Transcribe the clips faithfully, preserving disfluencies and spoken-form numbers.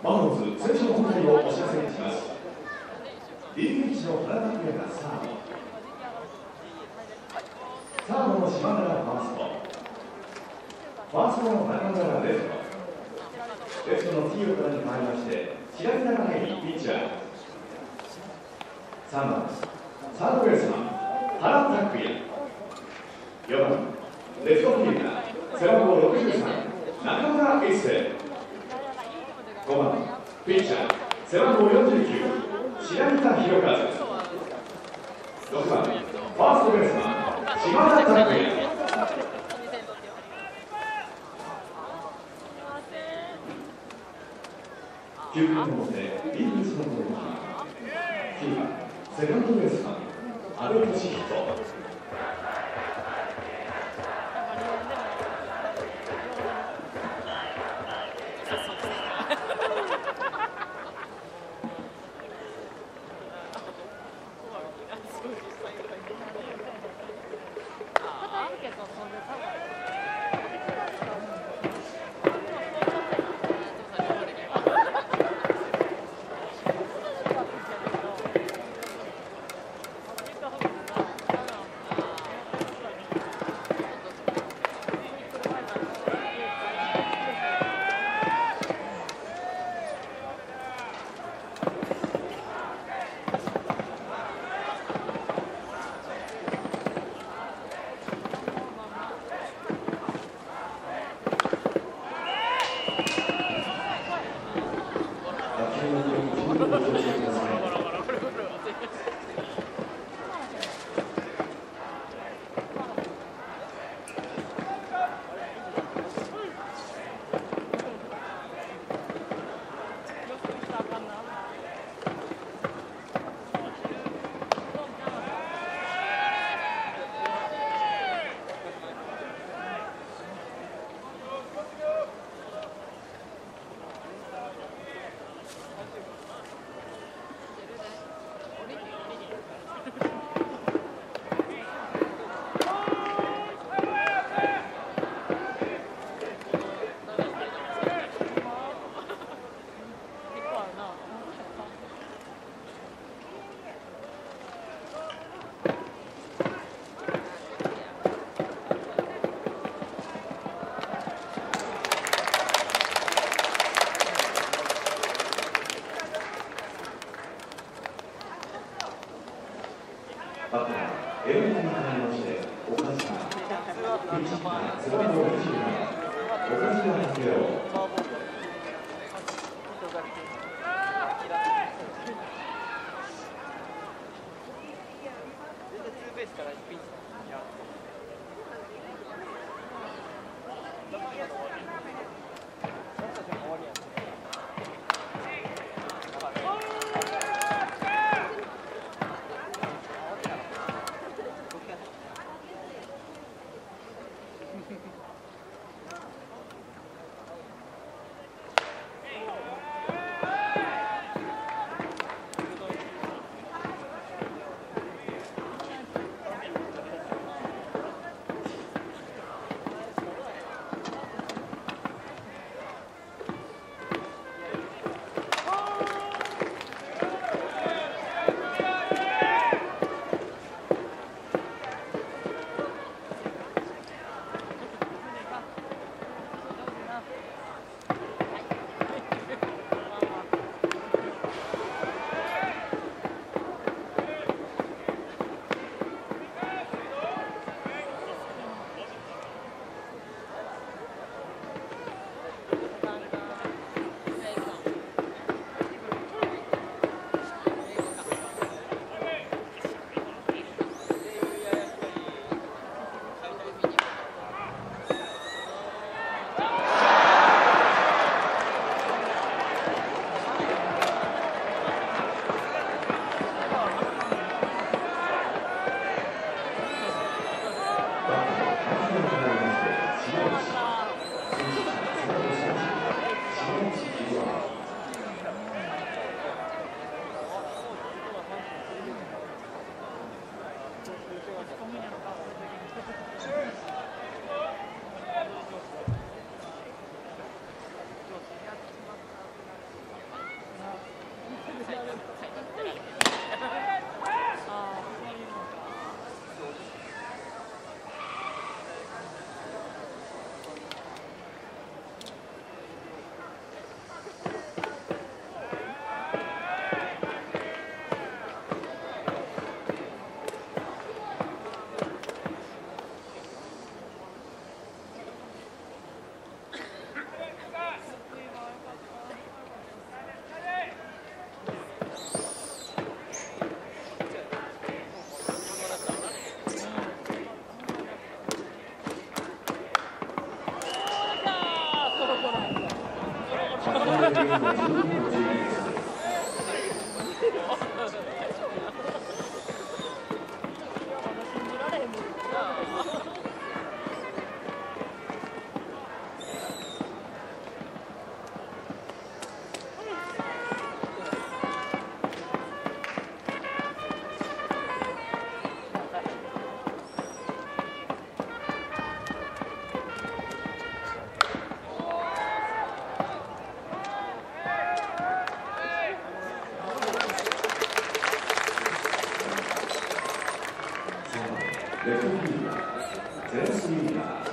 バファローズ選手の交代をお知らせいたします。 ディーエイチ の原拓也がサード、サードの島村がファースト、ファーストの中村がレフト、レフトの T 岡田に変わりまして白井貴平ピッチャー、さんばんサードベースマン原拓也、よばんレフトフィールダー背番号ろくじゅうさん中村一世、ごばんピッチャー背番号よんじゅうきゅう白井田博和、ろくばんファーストベースマン島田拓也。きゅうかいの表、イーグルスの攻撃、きゅうばんセカンドベースマン阿部俊人。バッター、エレメントに変わりまして、岡島、ピッチャー、背番号にじゅうなな、岡島拓也を。 レフトフィールダー、ゼロスリーダー。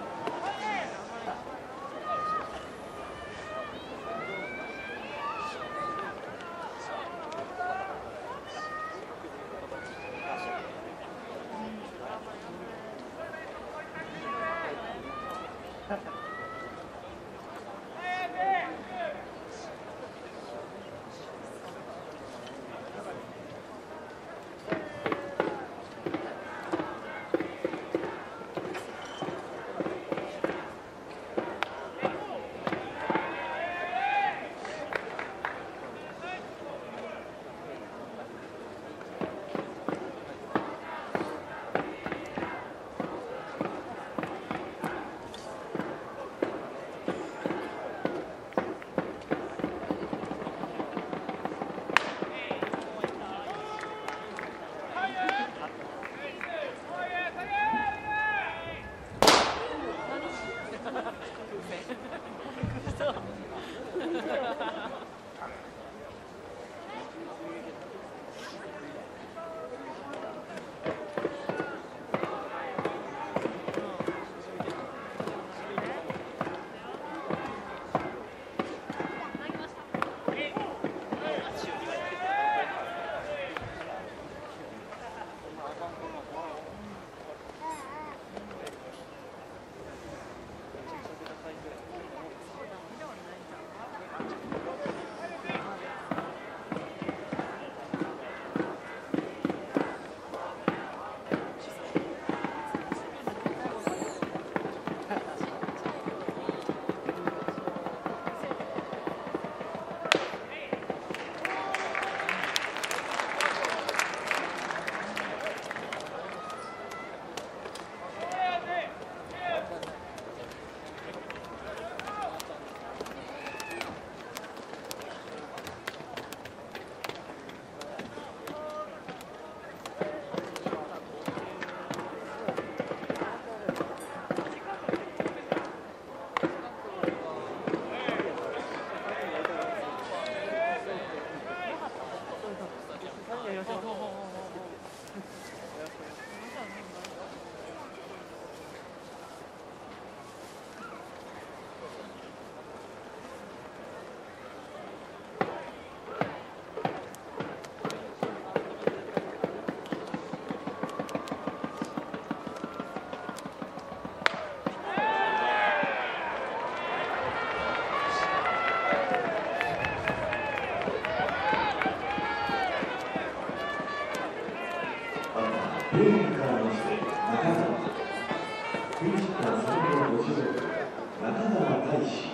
ゲームからまして中澤、フィジカルさん号ご指導中澤大志。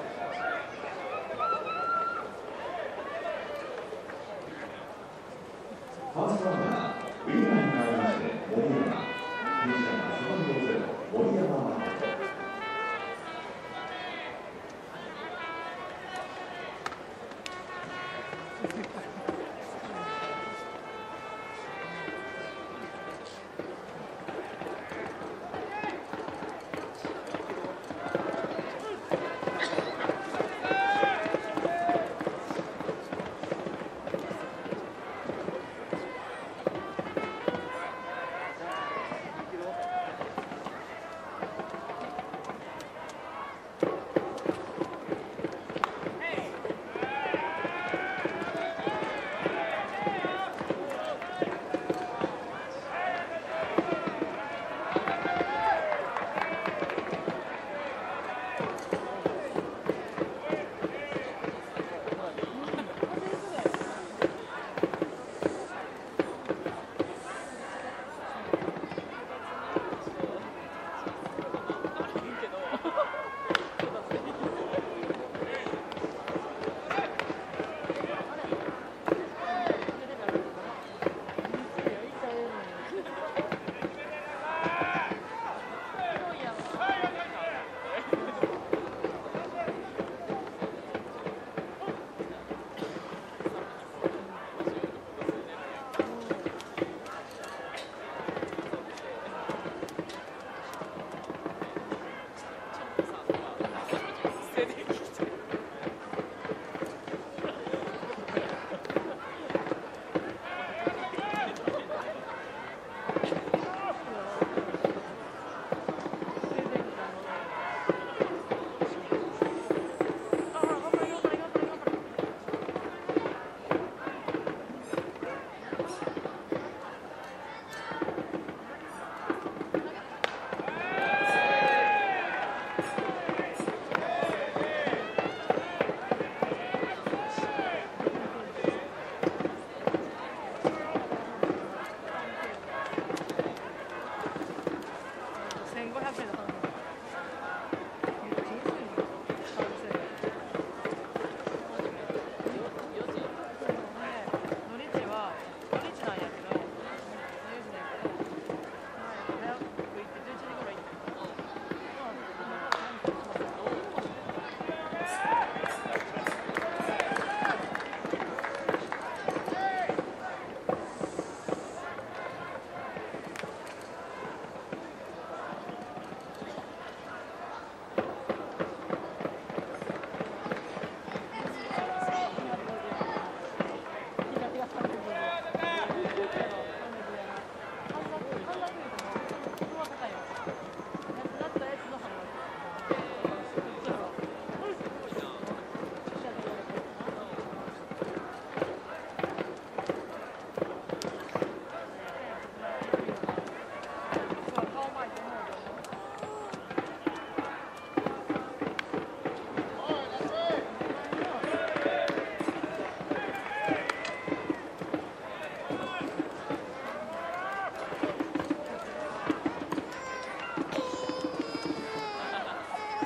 ファーストランナー、ウィーナーに変わりまして森山、フィジカルさん号ゼロ森山誠。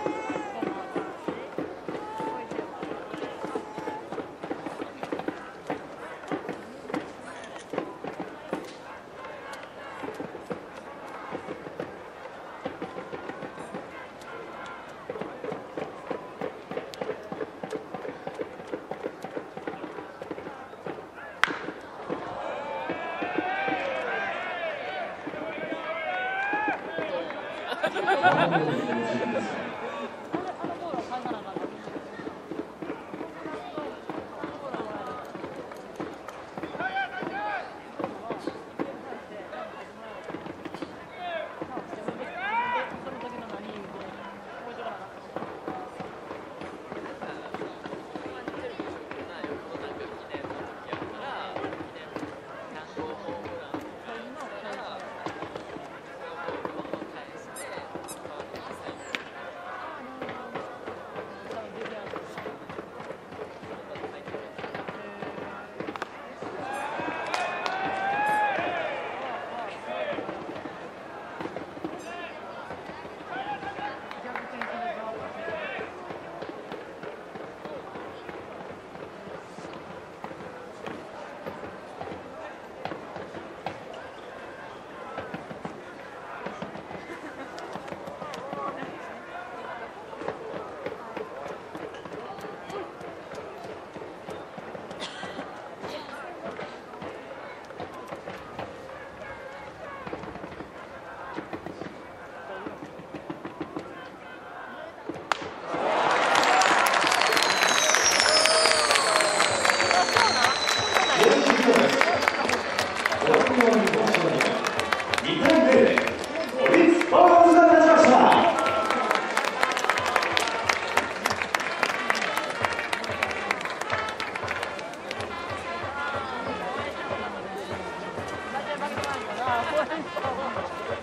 Bagaimana?